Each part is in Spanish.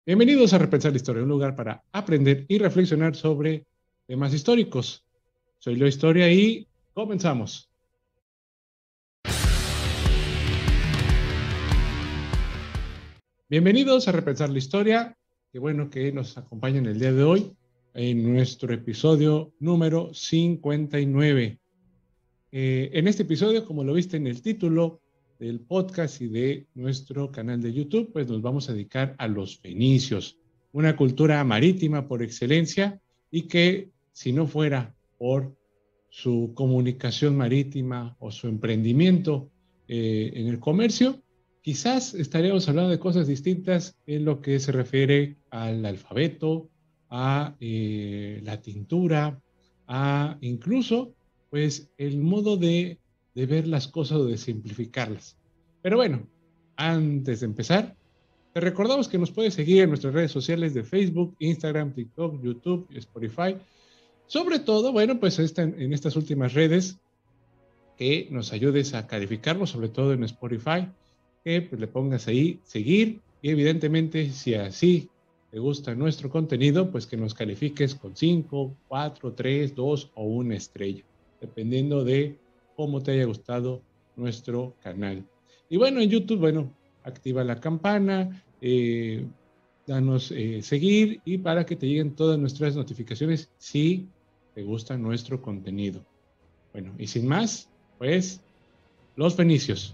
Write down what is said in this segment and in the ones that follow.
Bienvenidos a Repensar la Historia, un lugar para aprender y reflexionar sobre temas históricos. Soy Leo Historia y comenzamos. Bienvenidos a Repensar la Historia. Qué bueno que nos acompañan el día de hoy en nuestro episodio número 59. En este episodio, como lo viste en el título del podcast y de nuestro canal de YouTube, pues nos vamos a dedicar a los fenicios, una cultura marítima por excelencia y que si no fuera por su comunicación marítima o su emprendimiento en el comercio, quizás estaríamos hablando de cosas distintas en lo que se refiere al alfabeto, a la tintura, a incluso pues el modo de ver las cosas o de simplificarlas. Pero bueno, antes de empezar, te recordamos que nos puedes seguir en nuestras redes sociales de Facebook, Instagram, TikTok, YouTube y Spotify. Sobre todo, bueno, pues en estas últimas redes, que nos ayudes a calificarlo, sobre todo en Spotify, que pues, le pongas ahí seguir y evidentemente si así te gusta nuestro contenido, pues que nos califiques con 5, 4, 3, 2 o 1 estrella, dependiendo de cómo te haya gustado nuestro canal. Y bueno, en YouTube, bueno, activa la campana, danos seguir y para que te lleguen todas nuestras notificaciones si te gusta nuestro contenido. Bueno, y sin más, pues, los fenicios.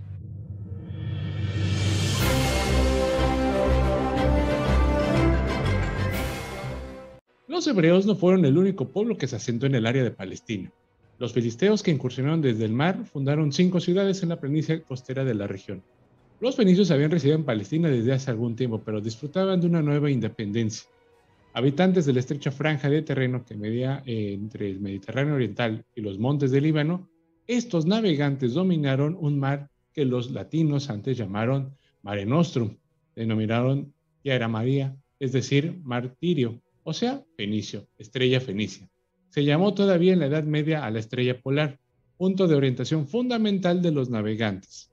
Los hebreos no fueron el único pueblo que se asentó en el área de Palestina. Los filisteos que incursionaron desde el mar fundaron 5 ciudades en la planicie costera de la región. Los fenicios habían residido en Palestina desde hace algún tiempo, pero disfrutaban de una nueva independencia. Habitantes de la estrecha franja de terreno que medía entre el Mediterráneo oriental y los montes del Líbano, estos navegantes dominaron un mar que los latinos antes llamaron Mare Nostrum, denominaron Tierra María, es decir, martirio, o sea, fenicio, estrella fenicia. Se llamó todavía en la Edad Media a la estrella polar, punto de orientación fundamental de los navegantes.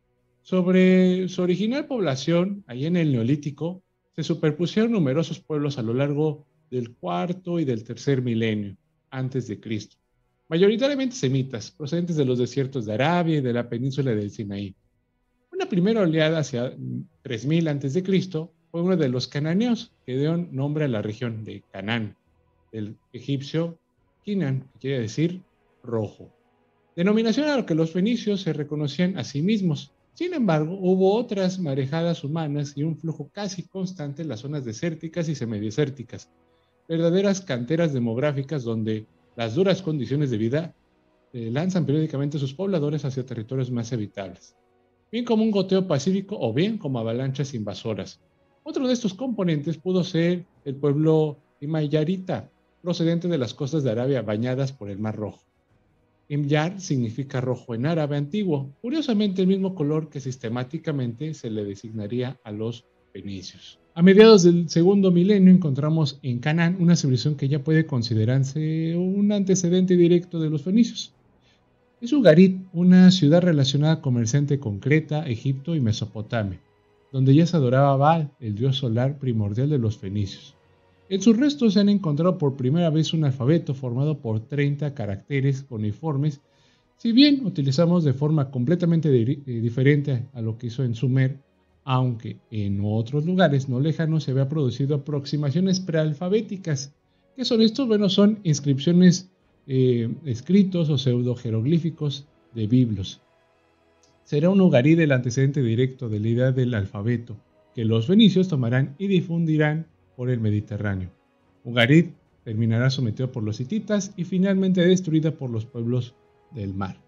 Sobre su original población, allí en el Neolítico, se superpusieron numerosos pueblos a lo largo del cuarto y del tercer milenio antes de Cristo, mayoritariamente semitas, procedentes de los desiertos de Arabia y de la península del Sinaí. Una primera oleada hacia 3000 a.C. fue uno de los cananeos, que dio nombre a la región de Canaán, del egipcio Kinan, que quiere decir rojo. Denominación a la que los fenicios se reconocían a sí mismos. Sin embargo, hubo otras marejadas humanas y un flujo casi constante en las zonas desérticas y semidesérticas, verdaderas canteras demográficas donde las duras condiciones de vida lanzan periódicamente a sus pobladores hacia territorios más habitables, bien como un goteo pacífico o bien como avalanchas invasoras. Otro de estos componentes pudo ser el pueblo Imayarita, procedente de las costas de Arabia bañadas por el Mar Rojo. Imyar significa rojo en árabe antiguo, curiosamente el mismo color que sistemáticamente se le designaría a los fenicios. A mediados del segundo milenio encontramos en Canaán una civilización que ya puede considerarse un antecedente directo de los fenicios. Es Ugarit, una ciudad relacionada comerciante con Creta, Egipto y Mesopotamia, donde ya se adoraba a Baal, el dios solar primordial de los fenicios. En sus restos se han encontrado por primera vez un alfabeto formado por 30 caracteres cuneiformes, si bien utilizamos de forma completamente diferente a lo que hizo en Sumer, aunque en otros lugares no lejanos se había producido aproximaciones prealfabéticas. ¿Qué son estos? Bueno, son inscripciones escritos o pseudo-jeroglíficos de biblos. Será un ugarí el antecedente directo de la idea del alfabeto, que los fenicios tomarán y difundirán por el Mediterráneo. Ugarit terminará sometido por los hititas y finalmente destruida por los pueblos del mar.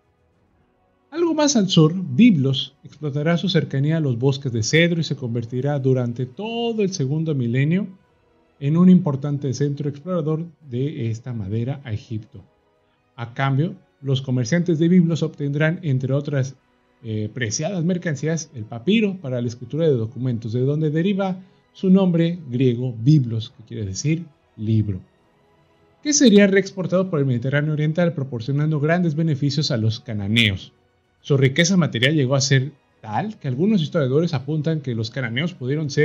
Algo más al sur, Biblos explotará su cercanía a los bosques de cedro y se convertirá durante todo el segundo milenio en un importante centro explorador de esta madera a Egipto. A cambio, los comerciantes de Biblos obtendrán, entre otras preciadas mercancías, el papiro para la escritura de documentos, de donde deriva su nombre griego Biblos, que quiere decir libro, que sería reexportado por el Mediterráneo Oriental, proporcionando grandes beneficios a los cananeos. Su riqueza material llegó a ser tal que algunos historiadores apuntan que los cananeos pudieron ser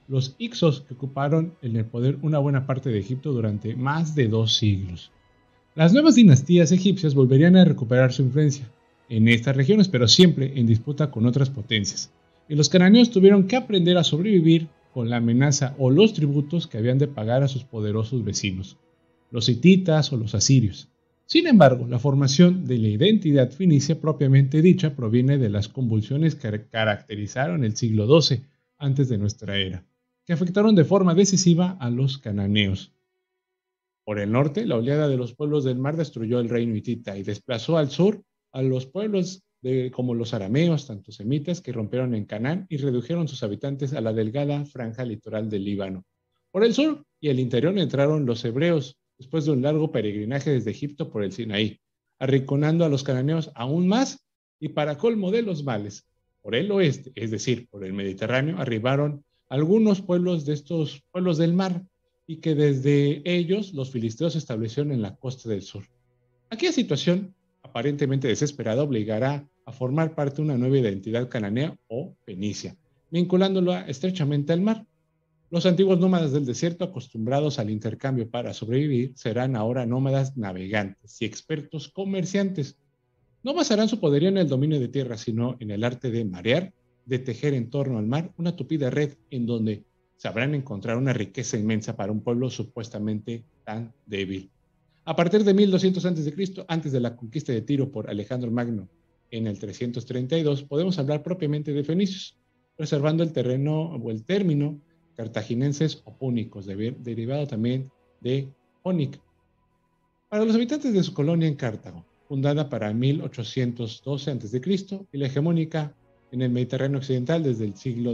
los Hicsos, que ocuparon en el poder una buena parte de Egipto durante más de 2 siglos. Las nuevas dinastías egipcias volverían a recuperar su influencia en estas regiones, pero siempre en disputa con otras potencias. Y los cananeos tuvieron que aprender a sobrevivir con la amenaza o los tributos que habían de pagar a sus poderosos vecinos, los hititas o los asirios. Sin embargo, la formación de la identidad fenicia propiamente dicha proviene de las convulsiones que caracterizaron el siglo XII antes de nuestra era, que afectaron de forma decisiva a los cananeos. Por el norte, la oleada de los pueblos del mar destruyó el reino hitita y desplazó al sur a los pueblos como los arameos, tanto semitas, que rompieron en Canaán y redujeron sus habitantes a la delgada franja litoral del Líbano. Por el sur y el interior entraron los hebreos, después de un largo peregrinaje desde Egipto por el Sinaí, arrinconando a los cananeos aún más y para colmo de los males. Por el oeste, es decir, por el Mediterráneo, arribaron algunos pueblos de estos pueblos del mar, y que desde ellos los filisteos se establecieron en la costa del sur. Aquella situación, aparentemente desesperada, obligará a formar parte de una nueva identidad cananea o fenicia, vinculándola estrechamente al mar. Los antiguos nómadas del desierto, acostumbrados al intercambio para sobrevivir, serán ahora nómadas navegantes y expertos comerciantes. No basarán su poderío en el dominio de tierra, sino en el arte de marear, de tejer en torno al mar una tupida red en donde sabrán encontrar una riqueza inmensa para un pueblo supuestamente tan débil. A partir de 1200 a.C., antes de la conquista de Tiro por Alejandro Magno en el 332, podemos hablar propiamente de fenicios, reservando el terreno o el término cartaginenses o púnicos, derivado también de Pónica. Para los habitantes de su colonia en Cartago, fundada para 1812 a.C. y la hegemónica en el Mediterráneo occidental desde el siglo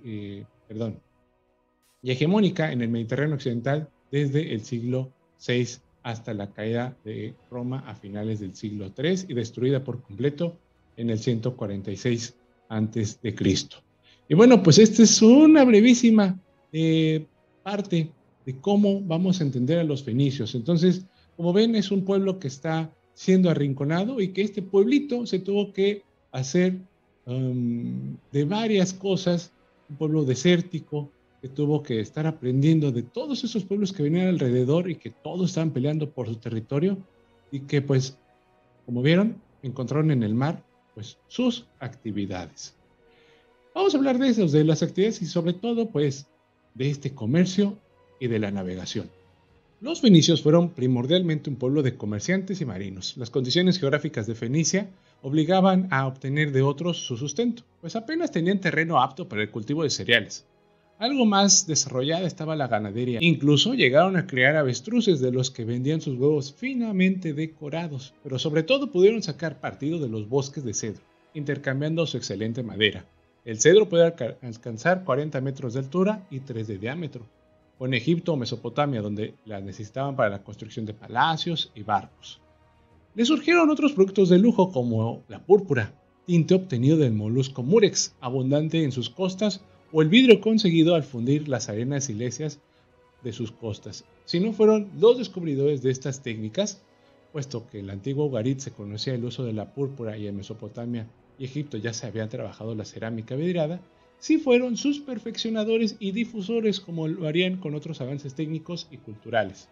y hegemónica en el Mediterráneo occidental desde el siglo VI hasta la caída de Roma a finales del siglo III y destruida por completo en el 146 a.C. Y bueno, pues esta es una brevísima parte de cómo vamos a entender a los fenicios. Entonces, como ven, es un pueblo que está siendo arrinconado y que este pueblito se tuvo que hacer de varias cosas, un pueblo desértico, que tuvo que estar aprendiendo de todos esos pueblos que venían alrededor y que todos estaban peleando por su territorio y que pues, como vieron, encontraron en el mar pues sus actividades. Vamos a hablar de eso, de las actividades y sobre todo pues de este comercio y de la navegación. Los fenicios fueron primordialmente un pueblo de comerciantes y marinos. Las condiciones geográficas de Fenicia obligaban a obtener de otros su sustento, pues apenas tenían terreno apto para el cultivo de cereales. Algo más desarrollada estaba la ganadería. Incluso llegaron a crear avestruces de los que vendían sus huevos finamente decorados, pero sobre todo pudieron sacar partido de los bosques de cedro, intercambiando su excelente madera. El cedro puede alcanzar 40 metros de altura y 3 de diámetro, o en Egipto o Mesopotamia, donde la necesitaban para la construcción de palacios y barcos. Le surgieron otros productos de lujo como la púrpura, tinte obtenido del molusco murex, abundante en sus costas, o el vidrio conseguido al fundir las arenas silíceas de sus costas. Si no fueron los descubridores de estas técnicas, puesto que en el antiguo Ugarit se conocía el uso de la púrpura y en Mesopotamia y Egipto ya se había trabajado la cerámica vidriada, sí fueron sus perfeccionadores y difusores como lo harían con otros avances técnicos y culturales.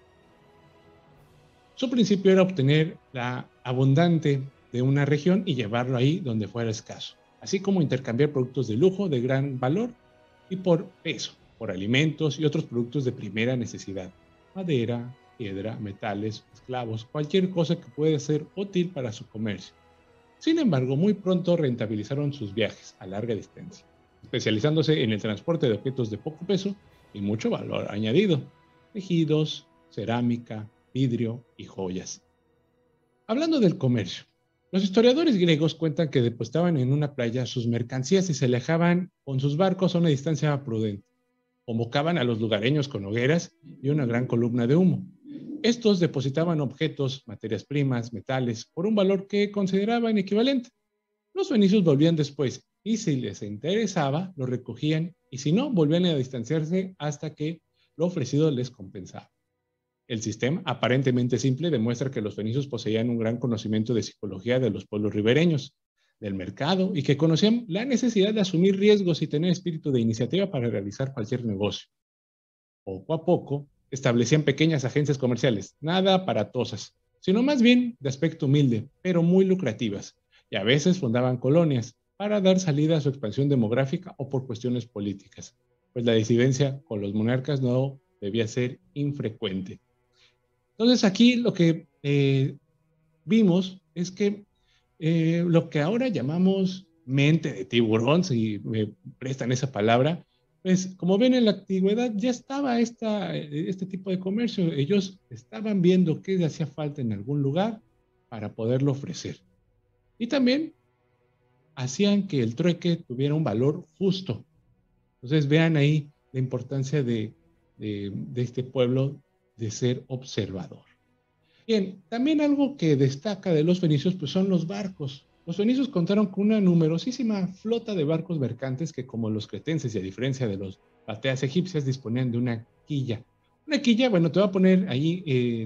Su principio era obtener la abundante de una región y llevarlo ahí donde fuera escaso, así como intercambiar productos de lujo de gran valor y por peso, por alimentos y otros productos de primera necesidad, madera, piedra, metales, esclavos, cualquier cosa que pueda ser útil para su comercio. Sin embargo, muy pronto rentabilizaron sus viajes a larga distancia, especializándose en el transporte de objetos de poco peso y mucho valor añadido, tejidos, cerámica, vidrio y joyas. Hablando del comercio, los historiadores griegos cuentan que depositaban en una playa sus mercancías y se alejaban con sus barcos a una distancia prudente. Convocaban a los lugareños con hogueras y una gran columna de humo. Estos depositaban objetos, materias primas, metales, por un valor que consideraban equivalente. Los fenicios volvían después y si les interesaba, lo recogían y si no, volvían a distanciarse hasta que lo ofrecido les compensaba. El sistema, aparentemente simple, demuestra que los fenicios poseían un gran conocimiento de psicología de los pueblos ribereños. del mercado y que conocían la necesidad de asumir riesgos y tener espíritu de iniciativa para realizar cualquier negocio. Poco a poco, establecían pequeñas agencias comerciales, nada aparatosas, sino más bien de aspecto humilde, pero muy lucrativas, y a veces fundaban colonias para dar salida a su expansión demográfica o por cuestiones políticas, pues la disidencia con los monarcas no debía ser infrecuente. Entonces aquí lo que vimos es que lo que ahora llamamos mente de tiburón, si me prestan esa palabra, pues como ven en la antigüedad ya estaba este tipo de comercio. Ellos estaban viendo qué le hacía falta en algún lugar para poderlo ofrecer. Y también hacían que el trueque tuviera un valor justo. Entonces vean ahí la importancia de este pueblo de ser observador. Bien, también algo que destaca de los fenicios pues son los barcos. Los fenicios contaron con una numerosísima flota de barcos mercantes que, como los cretenses y a diferencia de los bateas egipcias, disponían de una quilla. Una quilla, bueno, te voy a poner ahí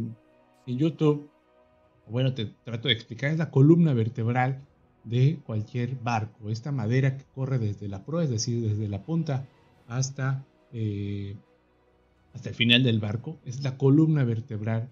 en YouTube, bueno, te trato de explicar, es la columna vertebral de cualquier barco. Esta madera que corre desde la proa, es decir, desde la punta hasta, eh, hasta el final del barco, es la columna vertebral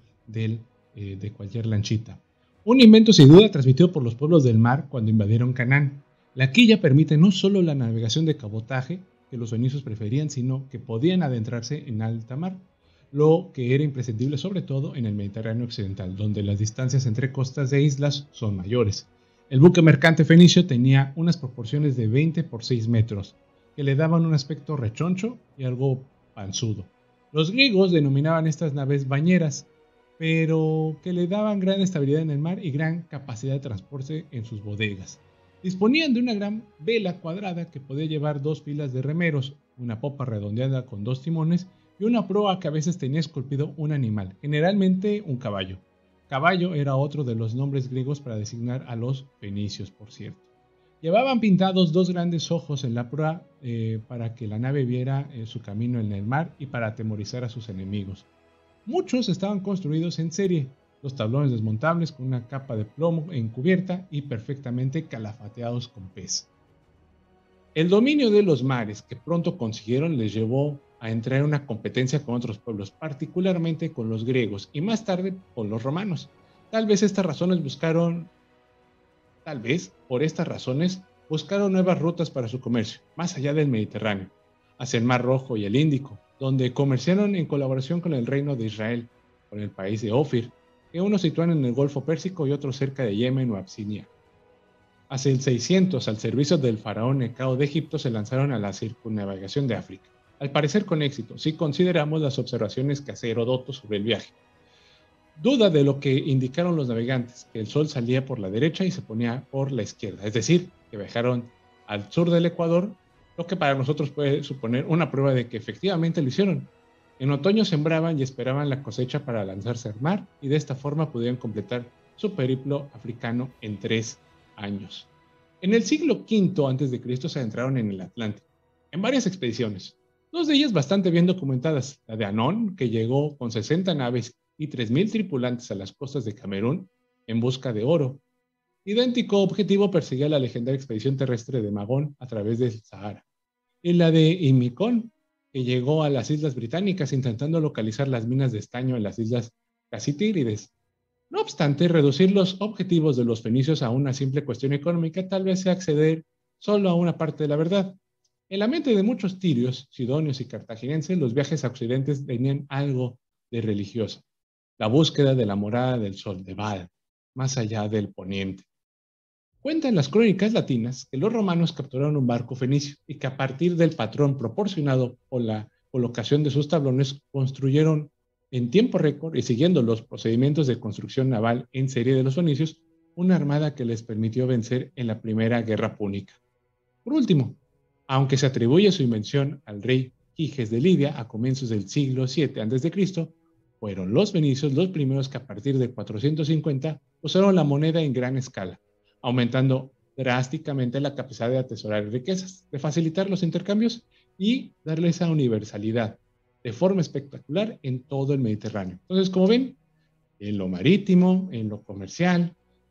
de cualquier lanchita. Un invento sin duda transmitido por los pueblos del mar cuando invadieron Canaán. La quilla permite no solo la navegación de cabotaje que los fenicios preferían, sino que podían adentrarse en alta mar, lo que era imprescindible sobre todo en el Mediterráneo occidental, donde las distancias entre costas de islas son mayores. El buque mercante fenicio tenía unas proporciones de 20 por 6 metros, que le daban un aspecto rechoncho y algo panzudo. Los griegos denominaban estas naves bañeras, pero que le daban gran estabilidad en el mar y gran capacidad de transporte en sus bodegas. Disponían de una gran vela cuadrada que podía llevar dos filas de remeros, una popa redondeada con dos timones y una proa que a veces tenía esculpido un animal, generalmente un caballo. Caballo era otro de los nombres griegos para designar a los fenicios, por cierto. Llevaban pintados dos grandes ojos en la proa para que la nave viera su camino en el mar y para atemorizar a sus enemigos. Muchos estaban construidos en serie, los tablones desmontables con una capa de plomo encubierta y perfectamente calafateados con pez. El dominio de los mares que pronto consiguieron les llevó a entrar en una competencia con otros pueblos, particularmente con los griegos y más tarde con los romanos. Tal vez por estas razones buscaron nuevas rutas para su comercio, más allá del Mediterráneo, hacia el Mar Rojo y el Índico, donde comerciaron en colaboración con el reino de Israel, con el país de Ofir, que unos sitúan en el Golfo Pérsico y otros cerca de Yemen o Absinia. Hacia el 600, al servicio del faraón Necao de Egipto, se lanzaron a la circunnavegación de África, al parecer con éxito, si consideramos las observaciones que hace Heródoto sobre el viaje. Duda de lo que indicaron los navegantes, que el sol salía por la derecha y se ponía por la izquierda, es decir, que viajaron al sur del Ecuador, lo que para nosotros puede suponer una prueba de que efectivamente lo hicieron. En otoño sembraban y esperaban la cosecha para lanzarse al mar y de esta forma pudieron completar su periplo africano en 3 años. En el siglo V a.C. se adentraron en el Atlántico, en varias expediciones, dos de ellas bastante bien documentadas, la de Anón, que llegó con 60 naves y 3.000 tripulantes a las costas de Camerún en busca de oro. Idéntico objetivo perseguía la legendaria expedición terrestre de Magón a través del Sahara. Y la de Imicón, que llegó a las Islas Británicas intentando localizar las minas de estaño en las Islas Casítides. No obstante, reducir los objetivos de los fenicios a una simple cuestión económica tal vez sea acceder solo a una parte de la verdad. En la mente de muchos tirios, sidonios y cartagineses, los viajes a Occidente tenían algo de religioso. La búsqueda de la morada del sol de Baal, más allá del poniente. Cuentan las crónicas latinas que los romanos capturaron un barco fenicio y que a partir del patrón proporcionado por la colocación de sus tablones construyeron en tiempo récord y siguiendo los procedimientos de construcción naval en serie de los fenicios una armada que les permitió vencer en la primera guerra púnica. Por último, aunque se atribuye su invención al rey Giges de Lidia a comienzos del siglo VII a.C., fueron los fenicios los primeros que a partir de 450 usaron la moneda en gran escala, aumentando drásticamente la capacidad de atesorar riquezas, de facilitar los intercambios y darle esa universalidad de forma espectacular en todo el Mediterráneo. Entonces, como ven, en lo marítimo, en lo comercial,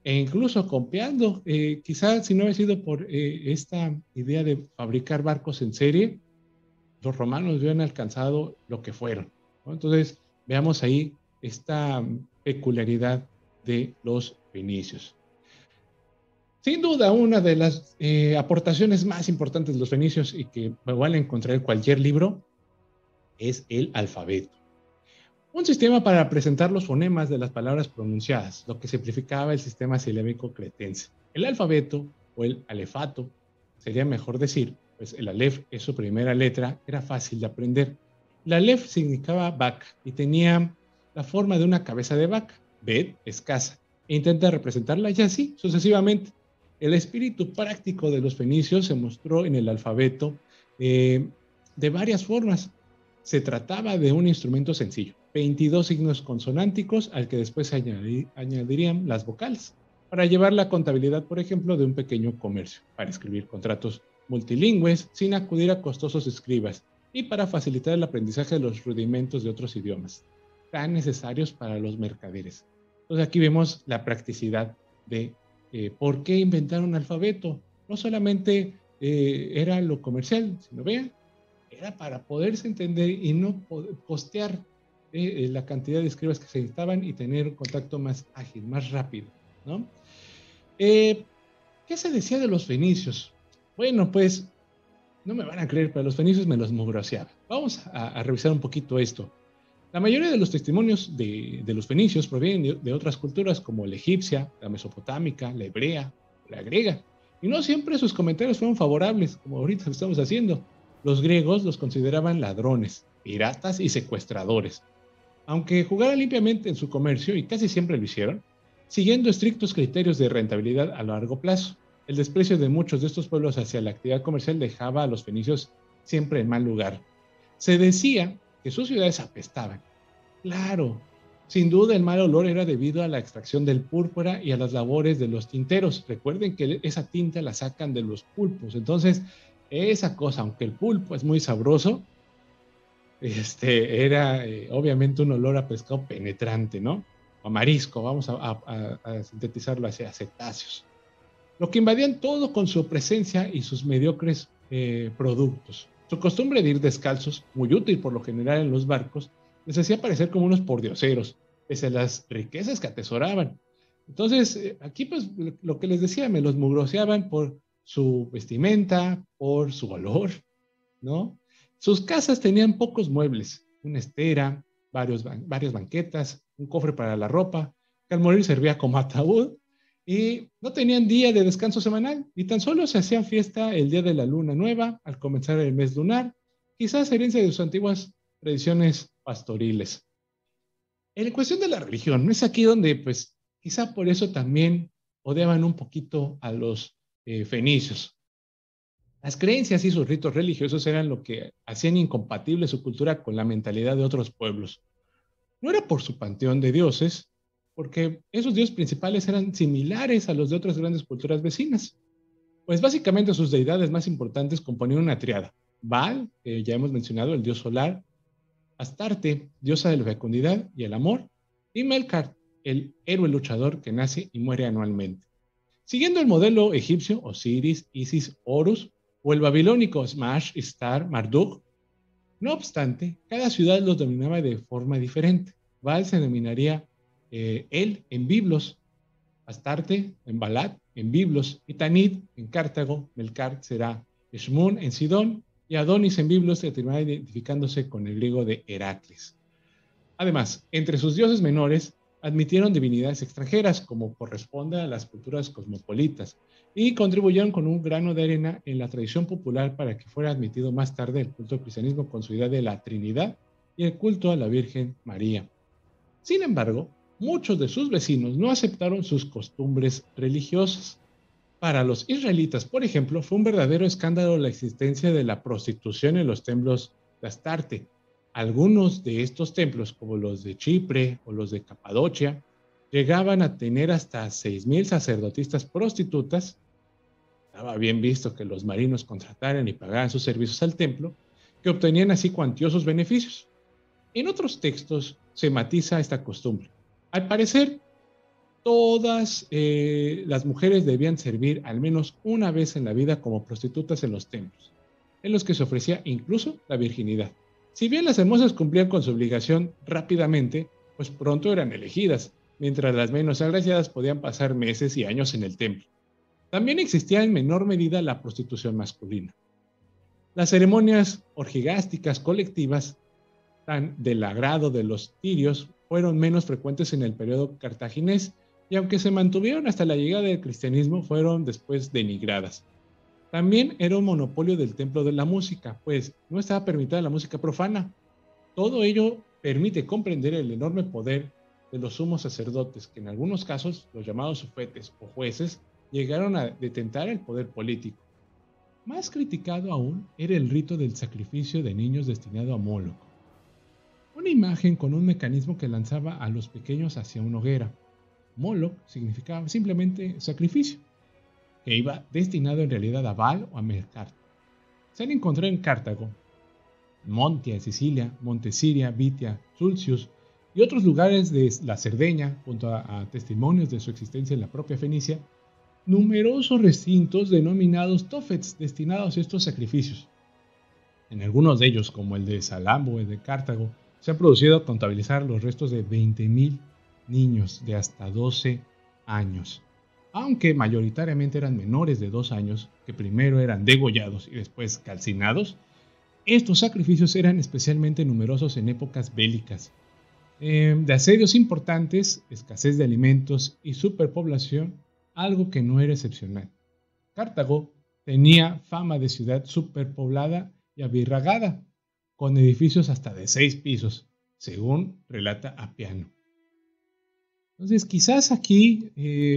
e incluso copiando. Quizás si no hubiera sido por esta idea de fabricar barcos en serie, los romanos hubieran alcanzado lo que fueron, ¿no? Entonces, veamos ahí esta peculiaridad de los fenicios. Sin duda, una de las aportaciones más importantes de los fenicios y que igual encontrar en cualquier libro es el alfabeto. Un sistema para presentar los fonemas de las palabras pronunciadas, lo que simplificaba el sistema silábico cretense. El alfabeto, o el alefato, sería mejor decir, pues el alef es su primera letra, era fácil de aprender. El alef significaba vaca y tenía la forma de una cabeza de vaca. Bet es casa, e intenta representarla y así sucesivamente. El espíritu práctico de los fenicios se mostró en el alfabeto de varias formas. Se trataba de un instrumento sencillo, 22 signos consonánticos al que después se añadirían las vocales, para llevar la contabilidad, por ejemplo, de un pequeño comercio, para escribir contratos multilingües sin acudir a costosos escribas y para facilitar el aprendizaje de los rudimentos de otros idiomas, tan necesarios para los mercaderes. Entonces aquí vemos la practicidad de por qué inventar un alfabeto. No solamente era lo comercial, sino vean, era para poderse entender y no costear la cantidad de escribas que se necesitaban y tener un contacto más ágil, más rápido, ¿no? ¿Qué se decía de los fenicios? Bueno, pues no me van a creer, pero los fenicios me los mugroseaban. Vamos a revisar un poquito esto. La mayoría de los testimonios de los fenicios provienen de otras culturas como la egipcia, la mesopotámica, la hebrea, la griega. Y no siempre sus comentarios fueron favorables, como ahorita lo estamos haciendo. Los griegos los consideraban ladrones, piratas y secuestradores. Aunque jugaran limpiamente en su comercio, y casi siempre lo hicieron, siguiendo estrictos criterios de rentabilidad a largo plazo. El desprecio de muchos de estos pueblos hacia la actividad comercial dejaba a los fenicios siempre en mal lugar. Se decía que sus ciudades apestaban. Claro, sin duda el mal olor era debido a la extracción del púrpura y a las labores de los tinteros. Recuerden que esa tinta la sacan de los pulpos. Entonces, esa cosa, aunque el pulpo es muy sabroso, era obviamente un olor a pescado penetrante, ¿no? O marisco, vamos a sintetizarlo hacia cetáceos. Lo que invadían todo con su presencia y sus mediocres productos. Su costumbre de ir descalzos, muy útil por lo general en los barcos, les hacía parecer como unos pordioseros, pese a las riquezas que atesoraban. Entonces, aquí pues lo que les decía, me los mugroseaban por su vestimenta, por su olor, ¿no? Sus casas tenían pocos muebles, una estera, varias banquetas, un cofre para la ropa, que al morir servía como ataúd, y no tenían día de descanso semanal, y tan solo se hacían fiesta el día de la luna nueva, al comenzar el mes lunar, quizás herencia de sus antiguas tradiciones pastoriles. En cuestión de la religión, ¿no es aquí donde, pues, quizá por eso también odiaban un poquito a los fenicios? Las creencias y sus ritos religiosos eran lo que hacían incompatible su cultura con la mentalidad de otros pueblos. No era por su panteón de dioses, porque esos dioses principales eran similares a los de otras grandes culturas vecinas. Pues básicamente sus deidades más importantes componían una triada. Baal, que ya hemos mencionado, el dios solar; Astarte, diosa de la fecundidad y el amor; y Melkart, el héroe luchador que nace y muere anualmente. Siguiendo el modelo egipcio, Osiris, Isis, Horus, o el babilónico Smash, Star, Marduk. No obstante, cada ciudad los dominaba de forma diferente. Baal se denominaría él en Biblos, Astarte en Balat, en Biblos, y Tanit en Cartago. Melkart será Shmun en Sidón, y Adonis en Biblos se terminará identificándose con el griego de Heracles. Además, entre sus dioses menores admitieron divinidades extranjeras, como corresponde a las culturas cosmopolitas, y contribuyeron con un grano de arena en la tradición popular para que fuera admitido más tarde el culto al cristianismo con su idea de la Trinidad y el culto a la Virgen María. Sin embargo, muchos de sus vecinos no aceptaron sus costumbres religiosas. Para los israelitas, por ejemplo, fue un verdadero escándalo la existencia de la prostitución en los templos de Astarte. Algunos de estos templos, como los de Chipre o los de Capadocia, llegaban a tener hasta 6,000 sacerdotisas prostitutas. Estaba bien visto que los marinos contrataran y pagaran sus servicios al templo, que obtenían así cuantiosos beneficios. En otros textos se matiza esta costumbre. Al parecer, Todas las mujeres debían servir al menos una vez en la vida como prostitutas en los templos, en los que se ofrecía incluso la virginidad. Si bien las hermosas cumplían con su obligación rápidamente, pues pronto eran elegidas, mientras las menos agraciadas podían pasar meses y años en el templo. También existía en menor medida la prostitución masculina. Las ceremonias orgigásticas colectivas, tan del agrado de los tirios, fueron menos frecuentes en el periodo cartaginés, y aunque se mantuvieron hasta la llegada del cristianismo, fueron después denigradas. También era un monopolio del templo de la música, pues no estaba permitida la música profana. Todo ello permite comprender el enorme poder de los sumos sacerdotes, que en algunos casos, los llamados sufetes o jueces, llegaron a detentar el poder político. Más criticado aún era el rito del sacrificio de niños destinado a Moloch, una imagen con un mecanismo que lanzaba a los pequeños hacia una hoguera. Moloch significaba simplemente sacrificio, que iba destinado en realidad a Baal o a Mercar. Se han encontrado en Cartago, Montia en Sicilia, Montesiria, Vitia, Sulcius y otros lugares de la Cerdeña, junto a testimonios de su existencia en la propia Fenicia, numerosos recintos denominados tofets destinados a estos sacrificios. En algunos de ellos, como el de Salambo y de Cartago, se ha producido contabilizar los restos de 20.000 niños de hasta 12 años, aunque mayoritariamente eran menores de 2 años, que primero eran degollados y después calcinados. Estos sacrificios eran especialmente numerosos en épocas bélicas, de asedios importantes, escasez de alimentos y superpoblación, algo que no era excepcional. Cartago tenía fama de ciudad superpoblada y abirragada, con edificios hasta de 6 pisos, según relata Apiano. Entonces, quizás aquí,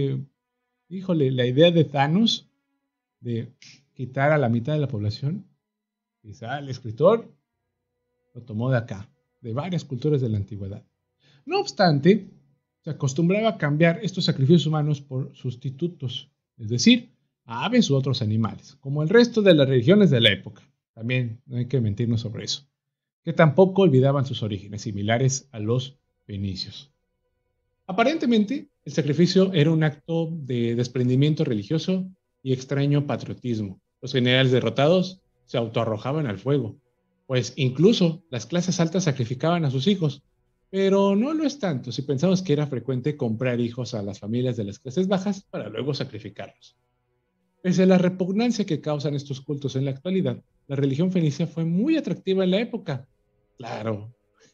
la idea de Thanos, de quitar a la mitad de la población, quizá el escritor lo tomó de acá, de varias culturas de la antigüedad. No obstante, se acostumbraba a cambiar estos sacrificios humanos por sustitutos, es decir, a aves u otros animales, como el resto de las religiones de la época. También no hay que mentirnos sobre eso, que tampoco olvidaban sus orígenes, similares a los fenicios. Aparentemente, el sacrificio era un acto de desprendimiento religioso y extraño patriotismo. Los generales derrotados se autoarrojaban al fuego, pues incluso las clases altas sacrificaban a sus hijos, pero no lo es tanto si pensamos que era frecuente comprar hijos a las familias de las clases bajas para luego sacrificarlos. Pese a la repugnancia que causan estos cultos en la actualidad, la religión fenicia fue muy atractiva en la época. Claro,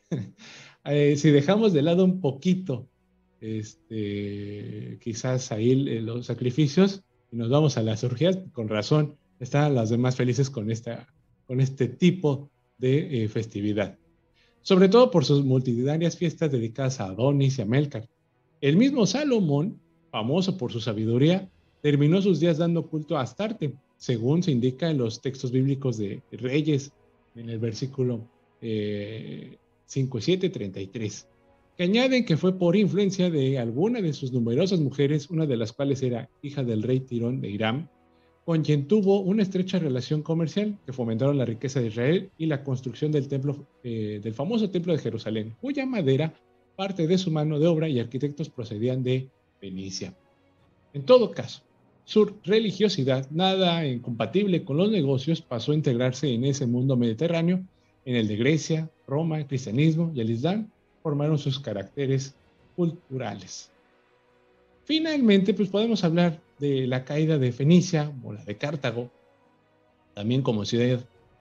si dejamos de lado un poquito, quizás ahí los sacrificios y nos vamos a las orgías, con razón, están las demás felices con este tipo de festividad. Sobre todo por sus multitudinarias fiestas dedicadas a Adonis y a Melcar. El mismo Salomón, famoso por su sabiduría, terminó sus días dando culto a Astarte, según se indica en los textos bíblicos de Reyes, en el versículo 5, 7, 33, que añaden que fue por influencia de alguna de sus numerosas mujeres, una de las cuales era hija del rey Tirón de Hiram, con quien tuvo una estrecha relación comercial que fomentaron la riqueza de Israel y la construcción del templo, del famoso templo de Jerusalén, cuya madera, parte de su mano de obra y arquitectos procedían de Fenicia. En todo caso, su religiosidad, nada incompatible con los negocios, pasó a integrarse en ese mundo mediterráneo, en el de Grecia, Roma, el cristianismo y el Islam formaron sus caracteres culturales. Finalmente, pues podemos hablar de la caída de Fenicia o la de Cartago, también como ciudad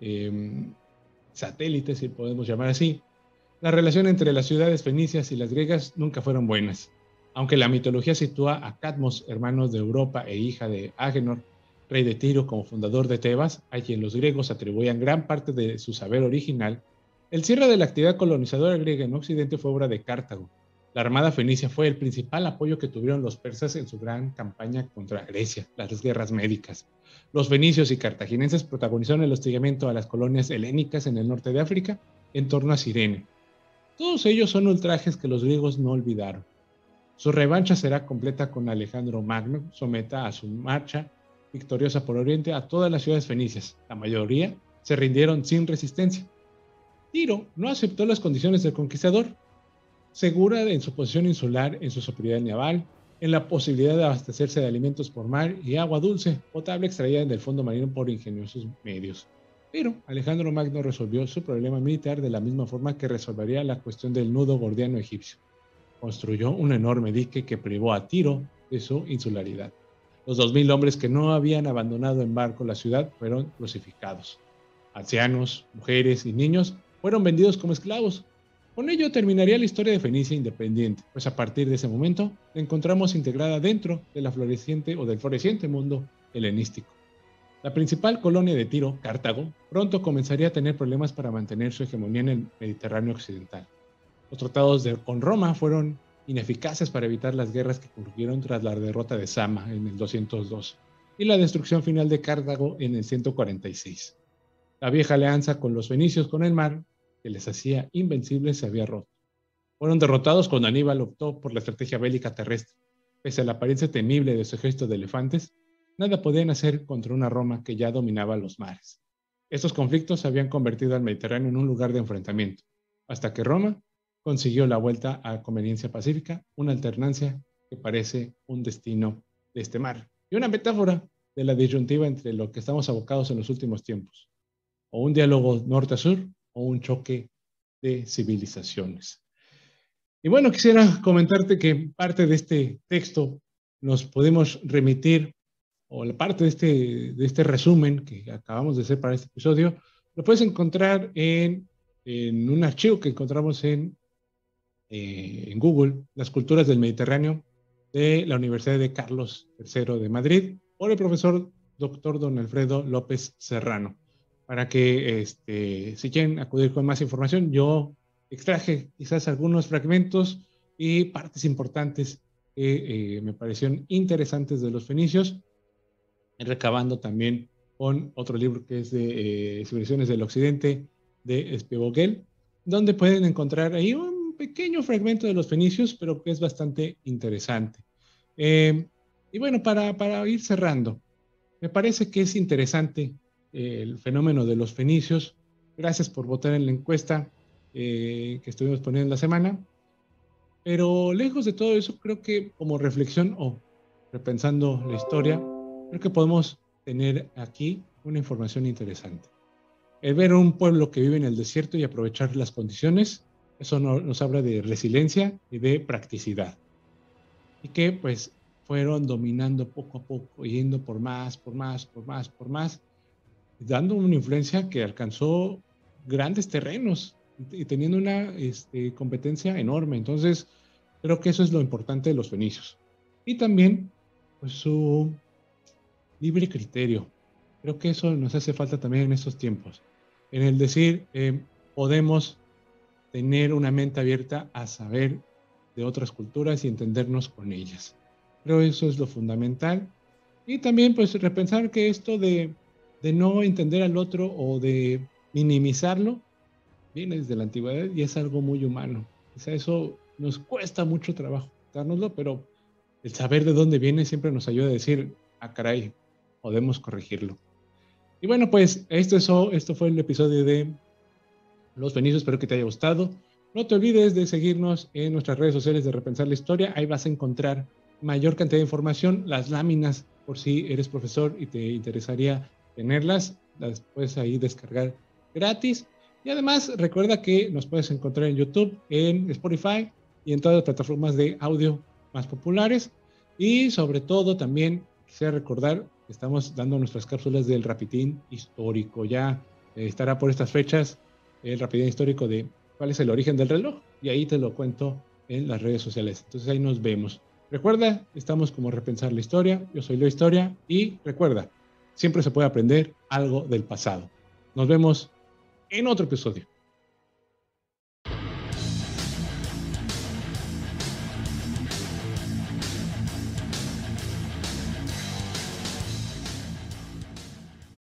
satélite, si podemos llamar así. La relación entre las ciudades fenicias y las griegas nunca fueron buenas, aunque la mitología sitúa a Cadmos, hermano de Europa e hija de Agénor, rey de Tiro, como fundador de Tebas, a quien los griegos atribuían gran parte de su saber original. El cierre de la actividad colonizadora griega en Occidente fue obra de Cartago. La armada fenicia fue el principal apoyo que tuvieron los persas en su gran campaña contra Grecia, las guerras médicas. Los fenicios y cartagineses protagonizaron el hostigamiento a las colonias helénicas en el norte de África en torno a Cirene. Todos ellos son ultrajes que los griegos no olvidaron. Su revancha será completa con Alejandro Magno, someta a su marcha victoriosa por Oriente a todas las ciudades fenicias. La mayoría se rindieron sin resistencia. Tiro no aceptó las condiciones del conquistador, segura en su posición insular, en su superioridad naval en la posibilidad de abastecerse de alimentos por mar y agua dulce potable extraída del fondo marino por ingeniosos medios. Pero Alejandro Magno resolvió su problema militar de la misma forma que resolvería la cuestión del nudo gordiano egipcio. Construyó un enorme dique que privó a Tiro de su insularidad. Los 2000 hombres que no habían abandonado en barco la ciudad fueron crucificados. Ancianos, mujeres y niños fueron vendidos como esclavos. Con ello terminaría la historia de Fenicia independiente, pues a partir de ese momento la encontramos integrada dentro de la floreciente o del floreciente mundo helenístico. La principal colonia de Tiro, Cartago, pronto comenzaría a tener problemas para mantener su hegemonía en el Mediterráneo occidental. Los tratados con Roma fueron ineficaces para evitar las guerras que ocurrieron tras la derrota de Sama en el 202 y la destrucción final de Cartago en el 146. La vieja alianza con los fenicios con el mar, que les hacía invencibles, se había roto. Fueron derrotados cuando Aníbal optó por la estrategia bélica terrestre. Pese a la apariencia temible de su ejército de elefantes, nada podían hacer contra una Roma que ya dominaba los mares. Estos conflictos habían convertido al Mediterráneo en un lugar de enfrentamiento, hasta que Roma consiguió la vuelta a conveniencia pacífica, una alternancia que parece un destino de este mar y una metáfora de la disyuntiva entre lo que estamos abocados en los últimos tiempos, o un diálogo norte a sur o un choque de civilizaciones. Y bueno, quisiera comentarte que parte de este texto nos podemos remitir, o la parte de este resumen que acabamos de hacer para este episodio, lo puedes encontrar en un archivo que encontramos en Google, Las culturas del Mediterráneo, de la Universidad de Carlos III de Madrid, por el profesor doctor don Alfredo López Serrano. Para que si quieren acudir con más información, yo extraje quizás algunos fragmentos y partes importantes que me parecieron interesantes de los fenicios, recabando también con otro libro que es de Civilizaciones del Occidente de Spivogel, donde pueden encontrar ahí un pequeño fragmento de los fenicios, pero que es bastante interesante. Y bueno, para ir cerrando, me parece que es interesante el fenómeno de los fenicios. Gracias por votar en la encuesta que estuvimos poniendo en la semana. Pero lejos de todo eso, creo que como reflexión o repensando la historia, creo que podemos tener aquí una información interesante. El ver un pueblo que vive en el desierto y aprovechar las condiciones, eso nos habla de resiliencia y de practicidad. Y que pues fueron dominando poco a poco, yendo por más, dando una influencia que alcanzó grandes terrenos y teniendo una competencia enorme. Entonces, creo que eso es lo importante de los fenicios. Y también, pues, su libre criterio. Creo que eso nos hace falta también en estos tiempos. En el decir, podemos tener una mente abierta a saber de otras culturas y entendernos con ellas. Creo que eso es lo fundamental. Y también, pues, repensar que esto de no entender al otro o de minimizarlo viene desde la antigüedad y es algo muy humano. O sea, eso nos cuesta mucho trabajo dárnoslo, pero el saber de dónde viene siempre nos ayuda a decir, ah, caray, podemos corregirlo. Y bueno, pues esto fue el episodio de Los Fenicios. Espero que te haya gustado. No te olvides de seguirnos en nuestras redes sociales de Repensar la Historia. Ahí vas a encontrar mayor cantidad de información, las láminas, por si eres profesor y te interesaría tenerlas, las puedes ahí descargar gratis. Y además recuerda que nos puedes encontrar en YouTube, en Spotify y en todas las plataformas de audio más populares. Y sobre todo también quisiera recordar que estamos dando nuestras cápsulas del Rapitín histórico. Ya estará por estas fechas el Rapitín histórico de cuál es el origen del reloj, y ahí te lo cuento en las redes sociales. Entonces ahí nos vemos. Recuerda, estamos como Repensar la Historia. Yo soy Leo Historia y recuerda, siempre se puede aprender algo del pasado. Nos vemos en otro episodio.